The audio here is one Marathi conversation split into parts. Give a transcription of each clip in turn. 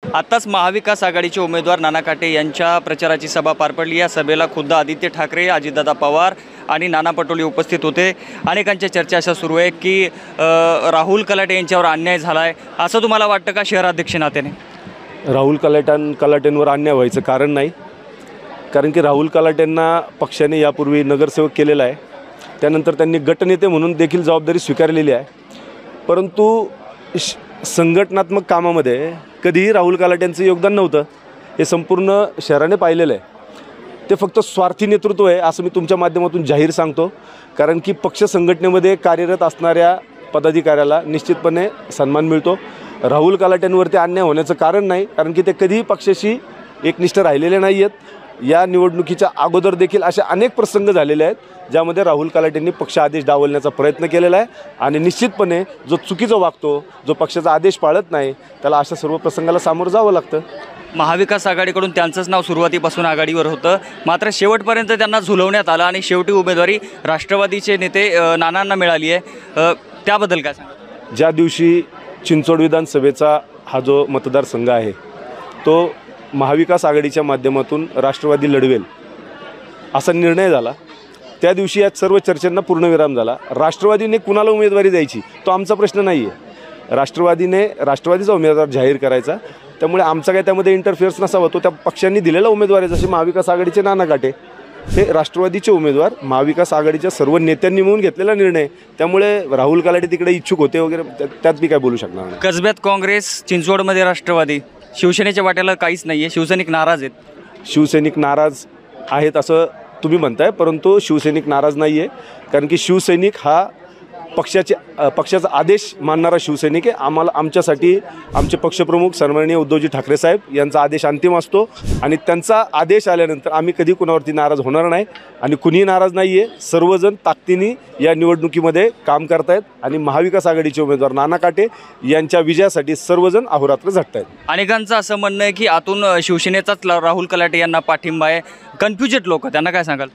आताच महाविकास आघाडीचे उमेदवार नाना काटे यांच्या प्रचाराची सभा पार पडली। या सभेला खुद्द आदित्य ठाकरे, अजितदादा पवार आणि नाना पटोले उपस्थित होते। अनेकांच्या चर्चा अशा सुरू आहे की राहुल कलाटे यांच्यावर अन्याय झाला आहे, असं तुम्हाला वाटतं का शहराध्यक्ष नात्याने? राहुल कलाटेंवर अन्याय व्हायचं कारण नाही, कारण की राहुल कलाटेंना पक्षाने यापूर्वी नगरसेवक केलेला आहे, त्यानंतर त्यांनी गटनेते म्हणून देखील जबाबदारी स्वीकारलेली आहे। परंतु संघटनात्मक कामामध्ये कधीही राहुल कलाटेंचं योगदान नव्हतं, हे संपूर्ण शहराने पाहिलेलं आहे। ते फक्त स्वार्थी नेतृत्व आहे असं मी तुमच्या माध्यमातून जाहीर सांगतो, कारण की पक्ष संघटनेमध्ये कार्यरत असणाऱ्या पदाधिकाऱ्याला निश्चितपणे सन्मान मिळतो। राहुल कलाटेंवरती अन्याय होण्याचं कारण नाही, कारण की ते कधीही पक्षाशी एकनिष्ठ राहिलेले नाही आहेत। या निवडणुकीच्या अगोदर देखील असे अनेक प्रसंग झालेले आहेत ज्यामध्ये राहुल कलाटेंनी पक्ष आदेश डावलण्याचा प्रयत्न केलेला आहे आणि निश्चितपणे जो चुकीचा वागतो, जो पक्षाचा आदेश पाळत नाही, त्याला अशा सर्व प्रसंगाला सामोरं जावं लागतं। महाविकास आघाडीकडून त्यांचंच नाव सुरुवातीपासून आघाडीवर होतं, मात्र शेवटपर्यंत त्यांना झुलवण्यात आलं आणि शेवटी उमेदवारी राष्ट्रवादीचे नेते नानांना मिळाली आहे, त्याबद्दल काय सांगा? ज्या दिवशी चिंचोड विधानसभेचा हा जो मतदारसंघ आहे तो महाविकास आघाडीच्या माध्यमातून राष्ट्रवादी लढवेल असा निर्णय झाला, त्या दिवशी या सर्व चर्चांना पूर्णविराम झाला। राष्ट्रवादीने कुणाला उमेदवारी द्यायची तो आमचा प्रश्न नाही आहे, राष्ट्रवादीचा उमेदवार जाहीर करायचा, त्यामुळे आमचा काय त्यामध्ये इंटरफिअर्स नसावा। तो त्या पक्षांनी दिलेला उमेदवार आहे, जसे महाविकास आघाडीचे नाना काटे हे राष्ट्रवादीचे उमेदवार महाविकास आघाडीच्या सर्व नेत्यांनी मिळून घेतलेला निर्णय, त्यामुळे राहुल कलाटे तिकडे इच्छुक होते वगैरे, त्यात मी काय बोलू शकणार नाही। कसब्यात काँग्रेस, चिंचवडमध्ये राष्ट्रवादी, शिवसेनेच्या वाट्याला काहीच नाही आहे, शिवसैनिक नाराज आहेत। शिवसैनिक नाराज आहेत असं तुम्ही म्हणताय, परंतु शिवसैनिक नाराज नाही आहे, कारण की शिवसैनिक हा पक्षाचा आदेश मानणारा शिवसैनिक आहे। आमच्यासाठी आमचे पक्षप्रमुख सन्माननीय उद्धवजी ठाकरे साहेब यांचा आदेश अंतिम असतो आणि त्यांचा आदेश आल्यानंतर आम्ही कधी कुणावरती नाराज होणार नाही आणि कुणीही नाराज नाही आहे। सर्वजण ताकदीने या निवडणुकीमध्ये काम करतायत आणि महाविकास आघाडीचे उमेदवार नाना काटे यांच्या विजयासाठी सर्वजण अहोरात्र झटतायत। अनेकांचं असं म्हणणं आहे की आतून शिवसेनेचाच राहुल कलाटे यांना पाठिंबा आहे, कन्फ्युजेड लोक, त्यांना काय सांगाल?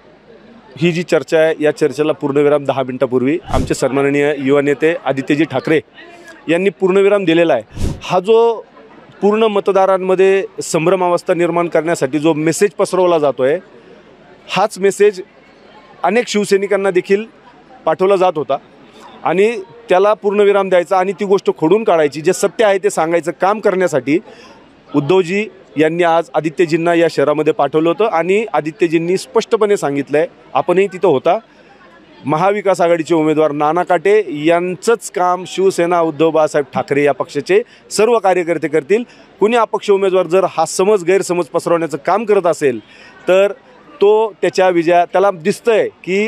ही जी चर्चा आहे या चर्चेला पूर्णविराम 10 मिनिटापूर्वी आमचे सन्माननीय युवा नेते आदित्यजी ठाकरे यांनी पूर्णविराम दिलेला आहे। हा जो पूर्ण मतदारांमध्ये संभ्रमावस्था निर्माण करण्यासाठी जो मेसेज पसरवला जातो आहे, हाच मेसेज अनेक शिवसैनिकांना देखील पाठवला जात होता आणि त्याला पूर्णविराम द्यायचा आणि ती गोष्ट खोडून काढायची, जे सत्य आहे ते सांगायचं काम करण्यासाठी उद्धवजी यांनी आज आदित्यजींना या शहरामध्ये पाठवलं होतं आणि आदित्यजींनी स्पष्टपणे सांगितलं आहे, आपणही तिथं होता, महाविकास आघाडीचे उमेदवार नाना काटे यांचंच काम शिवसेना उद्धव बाळासाहेब ठाकरे या पक्षाचे सर्व कार्यकर्ते करतील। कुणी अपक्ष उमेदवार जर हा गैरसमज पसरवण्याचं काम करत असेल तर तो त्याला दिसतंय की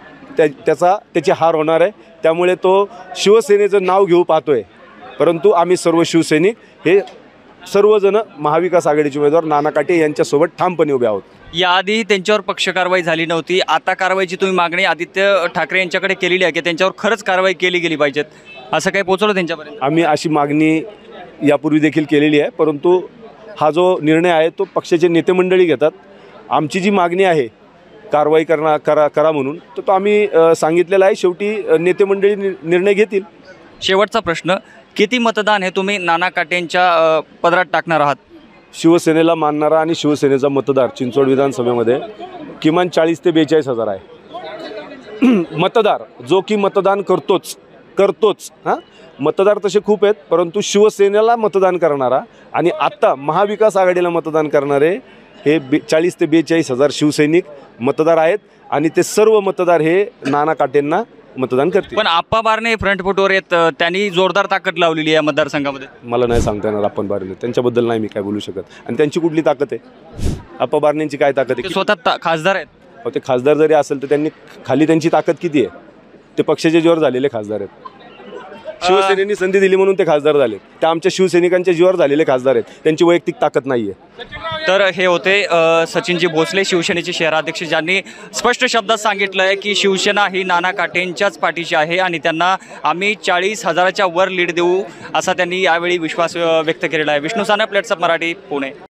त्याची हार होणार आहे, त्यामुळे तो शिवसेनेचं नाव घेऊ पाहतोय, परंतु आम्ही सर्व शिवसैनिक हे सर्वजण महाविकास आघाडीचे उमेदवार नाना काटे यांच्यासोबत ठामपणे उभे आहोत। याआधी त्यांच्यावर पक्ष कारवाई झाली नव्हती, आता कारवाईची तुम्ही मागणी आदित्य ठाकरे यांच्याकडे केलेली आहे की त्यांच्यावर खरंच कारवाई केली गेली पाहिजेत, असं काही पोहोचवलं त्यांच्यापर्यंत? आम्ही अशी मागणी यापूर्वी देखील केलेली आहे, परंतु हा जो निर्णय आहे तो पक्षाचे नेते मंडळी घेतात। आमची जी मागणी आहे कारवाई करा म्हणून तो आम्ही सांगितलेला आहे, शेवटी नेते मंडळी निर्णय घेतील। शेवटचा प्रश्न, किती मतदान हे तुम्ही नाना काटेंच्या पदरात टाकणार आहात? शिवसेनेला मानणारा आणि शिवसेनेचा मतदार चिंचवड विधानसभेमध्ये किमान 40 ते 42 हजार आहे। मतदार जो की मतदान करतोच मतदार तसे खूप आहेत, परंतु शिवसेनेला मतदान करणारा आणि आत्ता महाविकास आघाडीला मतदान करणारे हे 40 ते 42 हजार शिवसैनिक मतदार आहेत आणि ते सर्व मतदार हे नाना काटेंना मतदान करतील। पण आप्पा बारणे फ्रंट फुटवर आहेत, त्यांनी जोरदार ताकद लावलेली आहे मतदारसंघामध्ये। मला नाही सांगता येणार आप्पा बारणे, त्यांच्याबद्दल नाही मी काय बोलू शकत, आणि त्यांची कुठली ताकद आहे? आप्पा बारणेंची काय ताकद आहे? स्वतः खासदार आहेत। ते खासदार जरी असेल तर त्यांनी खाली त्यांची ताकद किती आहे? ते पक्षाच्या जीवावर झालेले खासदार आहेत, शिवसेनेने संधी दिली म्हणून ते खासदार झाले, ते आमच्या शिवसैनिकांच्या जीवावर झालेले खासदार आहेत, त्यांची वैयक्तिक ताकद नाही आहे। तर हे होते सचिनजी भोसले, शिवसेनेचे शहराध्यक्ष, ज्यांनी स्पष्ट शब्दात सांगितलं आहे की शिवसेना ही नाना काटेंच्याच पाठीशी आहे आणि त्यांना आम्ही 40,000च्या वर लीड देऊ, असा त्यांनी यावेळी विश्वास व्यक्त केलेला आहे। विष्णू साने, प्लेट्सअप मराठी, पुणे।